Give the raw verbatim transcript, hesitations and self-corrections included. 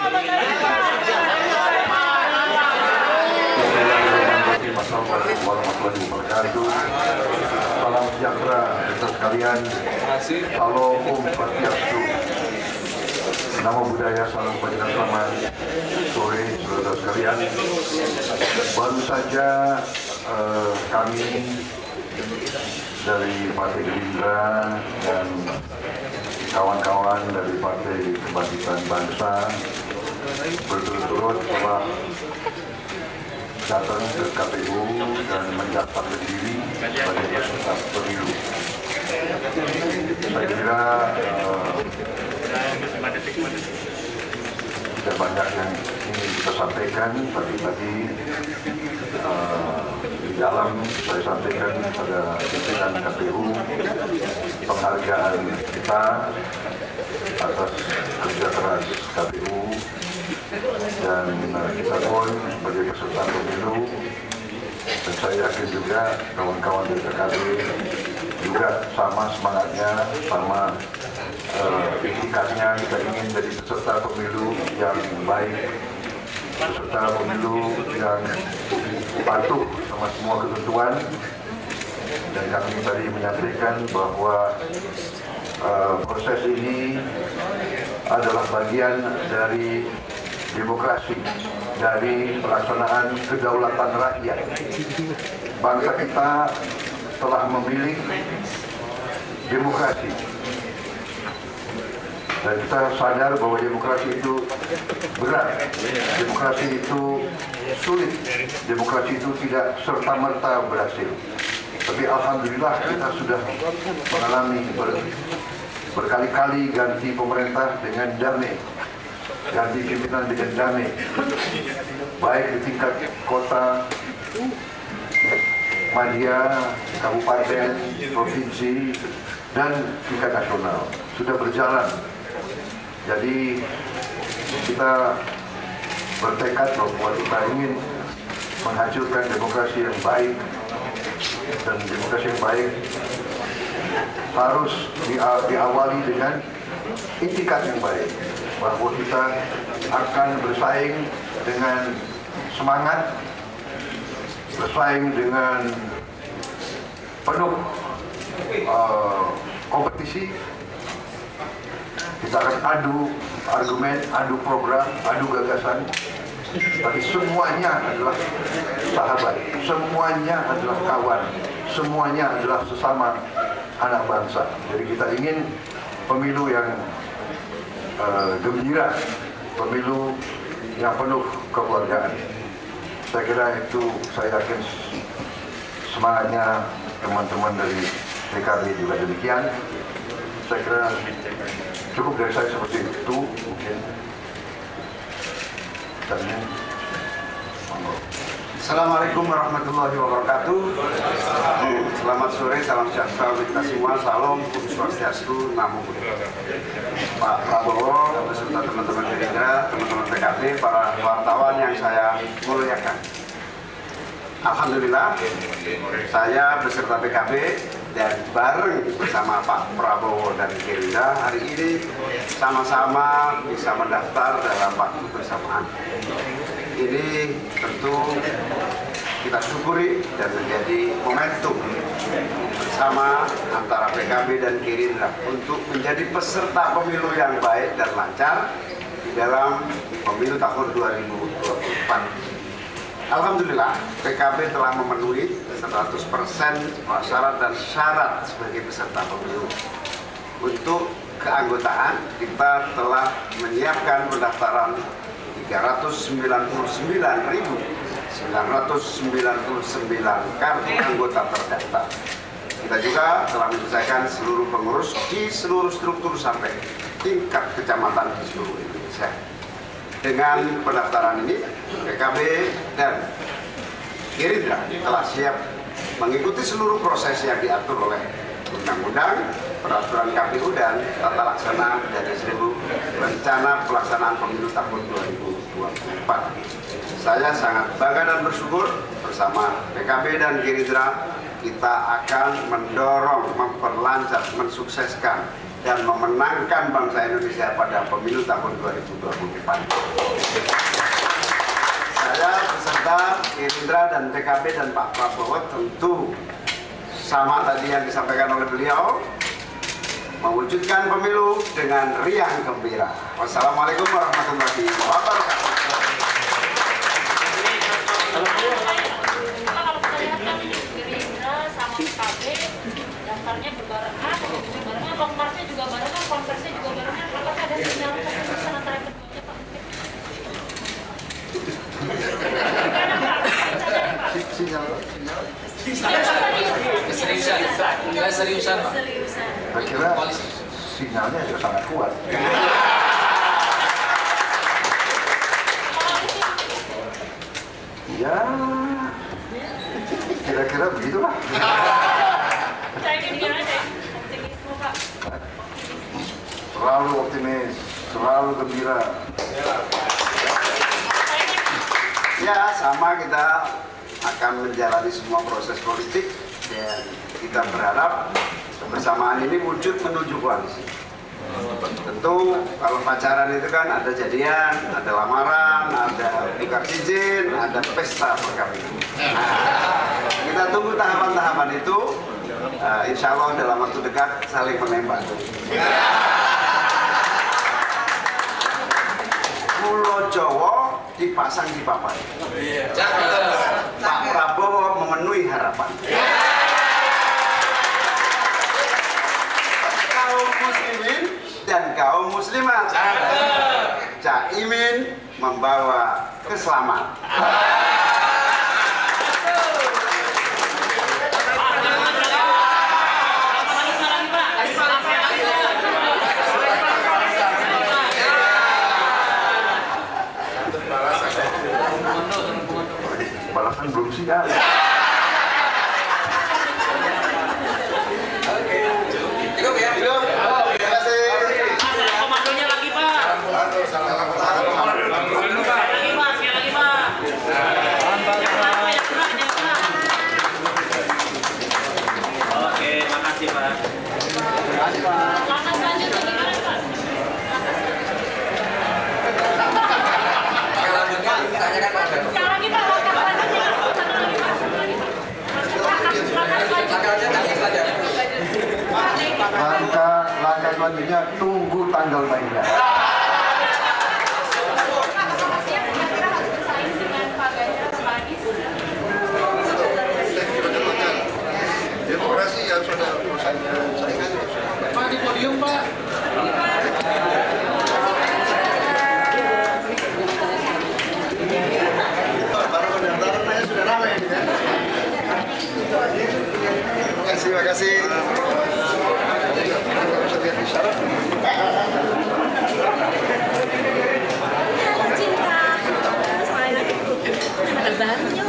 Assalamualaikum warahmatullahi wabarakatuh. Salam sejahtera untuk sekalian. Salam Om Swastiastu. Namo Buddhaya, salam kebajikan, selamat sore saudara sekalian. Baru saja eh, kami dari Partai Gerindra dan kawan-kawan dari Partai Kebangkitan Bangsa berturut-turut telah datang ke K P U dan mendaftarkan diri sebagai peserta pemilu. Saya kira uh, tidak banyak yang ingin kita sampaikan, tapi tadi uh, di dalam saya sampaikan pada pimpinan K P U penghargaan kita atas kerja keras K P U. Dan uh, kita pun sebagai peserta pemilu, dan saya yakin juga kawan-kawan dari P K B juga sama semangatnya, sama uh, itikadnya. Kita ingin jadi peserta pemilu yang baik, peserta pemilu yang patuh sama semua ketentuan. Dan kami tadi menyampaikan bahwa uh, proses ini adalah bagian dari demokrasi, dari pelaksanaan kedaulatan rakyat. Bangsa kita telah memilih demokrasi, dan kita sadar bahwa demokrasi itu berat, demokrasi itu sulit, demokrasi itu tidak serta-merta berhasil. Tapi alhamdulillah kita sudah mengalami ber, berkali-kali ganti pemerintah dengan damai, ganti pimpinan dengan damai, baik di tingkat kota, madya, kabupaten, provinsi, dan tingkat nasional sudah berjalan. Jadi kita bertekad bahwa kita ingin menghancurkan demokrasi yang baik, dan demokrasi yang baik harus diawali dengan itikad yang baik, bahwa kita akan bersaing dengan semangat, bersaing dengan penuh uh, kompetisi. Kita akan adu argumen, adu program, adu gagasan, tapi semuanya adalah sahabat, semuanya adalah kawan, semuanya adalah sesama anak bangsa. Jadi kita ingin pemilu yang Uh, gembira, pemilu yang penuh kekeluargaan. Saya kira itu, saya yakin semangatnya teman-teman dari P K B juga demikian. Saya kira cukup dari saya seperti itu mungkin. Dan Assalamualaikum warahmatullahi wabarakatuh. Selamat sore, salam sejahtera untuk kita semua. Salam Om Swastiastu, Namo Buddhaya. Pak Prabowo, beserta teman-teman Gerindra, teman-teman P K B, para wartawan yang saya muliakan. Alhamdulillah, saya beserta P K B dan bareng bersama Pak Prabowo dan Gerindra hari ini sama-sama bisa mendaftar dalam waktu bersamaan. Ini tentu kita syukuri dan menjadi momentum bersama antara P K B dan Gerindra untuk menjadi peserta pemilu yang baik dan lancar di dalam pemilu tahun dua ribu dua puluh empat. Alhamdulillah, P K B telah memenuhi seratus persen prasyarat dan syarat sebagai peserta pemilu. Untuk keanggotaan, kita telah menyiapkan pendaftaran tiga ratus sembilan puluh sembilan ribu sembilan ratus sembilan puluh sembilan kartu anggota terdaftar. Kita juga telah menyelesaikan seluruh pengurus di seluruh struktur sampai tingkat kecamatan di seluruh Indonesia. Dengan pendaftaran ini, P K B dan Gerindra telah siap mengikuti seluruh proses yang diatur oleh undang-undang, peraturan K P U dan tata laksana dari seluruh rencana pelaksanaan pemilu tahun dua ribu dua puluh empat. Saya sangat bangga dan bersyukur bersama P K B dan Gerindra kita akan mendorong, memperlancar, mensukseskan dan memenangkan bangsa Indonesia pada pemilu tahun dua ribu dua puluh empat. Saya beserta Gerindra dan P K B dan Pak Prabowo tentu sama tadi yang disampaikan oleh beliau, mewujudkan pemilu dengan riang gembira. Wassalamualaikum warahmatullahi wabarakatuh. Kalau kita lihat kan Gerindra sama P K B daftarnya berbarengan, barengan, kongresnya juga barengan, kongresnya juga barengan. Apakah ada sinyal keseriusan antara keduanya, Pak? Sinyal, sinyal. Keseriusan, nggak seriusan, Pak. Saya kira sinyalnya juga sangat kuat. Ya, kira-kira begitulah. Saya ingin gimana deh? Optimisme, Pak. Selalu optimis, selalu gembira. Ya, sama kita akan menjalani semua proses politik dan kita berharap kebersamaan ini wujud menuju koalisi. Tentu kalau pacaran itu kan ada jadian, ada lamaran, ada tukar cincin, ada pesta perkawinan. Nah, kita tunggu tahapan-tahapan itu. Uh, insya Allah dalam waktu dekat saling menembak. Pulau Jawa dipasang di papan. Pak Prabowo memenuhi harapan. Kaum muslimin dan kaum muslimat. Caimin membawa keselamatan. Balasan belum siap. Cukup ya? Cukup. Terima kasih. Komandonya lagi, Pak. Sekali lagi, Pak. Sekali lagi, Pak. Yang gerak, yang gerak, yang gerak. Oke, makasih, Pak. Terima kasih, Pak. Langkah selanjutnya gimana, Pak? Sekali lagi, Pak. Langkah selanjutnya. Satu lagi, Pak. Satu lagi, Pak. Langkah selanjutnya. Langkah langkah selanjutnya tunggu tanggal mainnya. Kira-kira harus bersaing dengan Pak Ganjar, Pak Anies. Demokrasi ya sudah saingan. Pak, di podium, Pak. Baru pendaftaran saya sudah ramai ini kan. Terima kasih, terima kasih. Cinta. Sekali lagi. Ada barunya.